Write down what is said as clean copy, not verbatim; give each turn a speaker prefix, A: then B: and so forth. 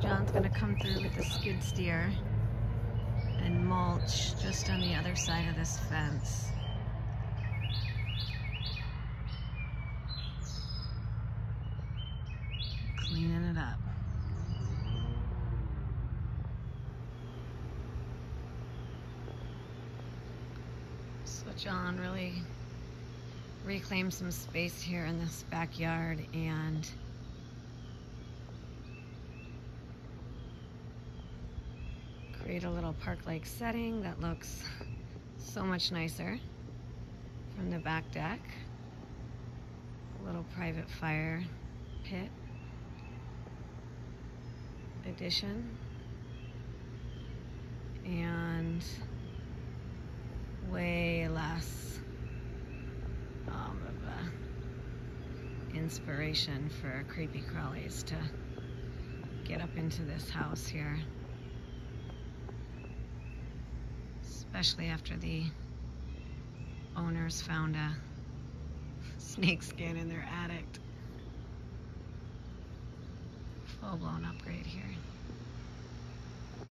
A: John's gonna come through with the skid steer and mulch just on the other side of this fence. Cleaning it up. So John really reclaimed some space here in this backyard and create a little park-like setting that looks so much nicer from the back deck. A little private fire pit addition and way less of a inspiration for creepy crawlies to get up into this house here. Especially after the owners found a snake skin in their attic. Full-blown upgrade here.